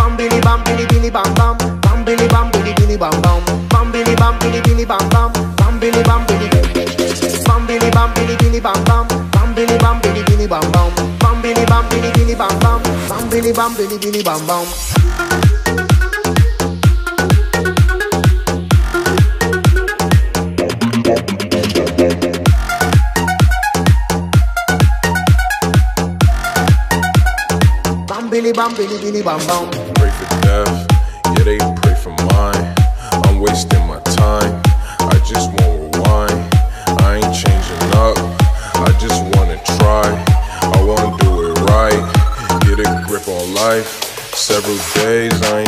bam bili bam bili bili bam bam, bam bili bam bili bili bam bam, bam bili bam bili bili bam bam, bam bili bam bili bam bili bam bili bili bam bam, bam bili bam bili bili bam bam, bam bili bam bili bili bam bam, bam bili bam bili bili bam bam. Billy bam, billy billy bam bam. Pray for death, yeah they pray for mine. I'm wasting my time, I just won't rewind. I ain't changing up, I just wanna try. I wanna do it right, get a grip on life. Several days I ain't